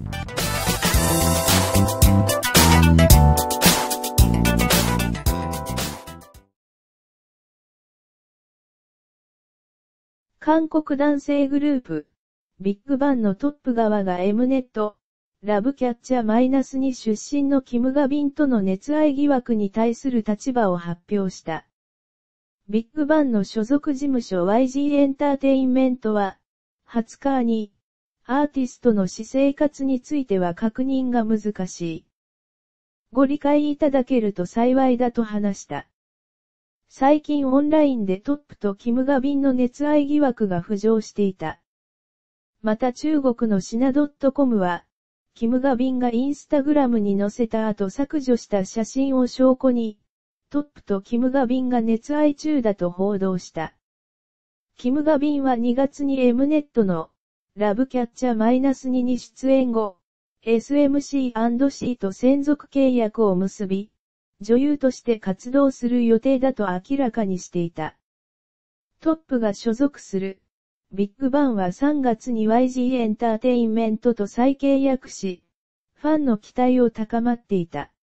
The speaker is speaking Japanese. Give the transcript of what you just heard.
韓国男性グループ、ビッグバンのトップ側が M ネット、ラブキャッチャー -2 出身のキム・ガビンとの熱愛疑惑に対する立場を発表した。ビッグバンの所属事務所 YG エンターテインメントは、20日に、アーティストの私生活については確認が難しい。ご理解いただけると幸いだと話した。最近オンラインでトップとキム・ガビンの熱愛疑惑が浮上していた。また中国のシナ .com は、キム・ガビンがインスタグラムに載せた後削除した写真を証拠に、トップとキム・ガビンが熱愛中だと報道した。キム・ガビンは2月に M ネットのラブキャッチャー -2 に出演後、SMC&C と専属契約を結び、女優として活動する予定だと明らかにしていた。トップが所属するビッグバンは3月に YG エンターテインメントと再契約し、ファンの期待を高まっていた。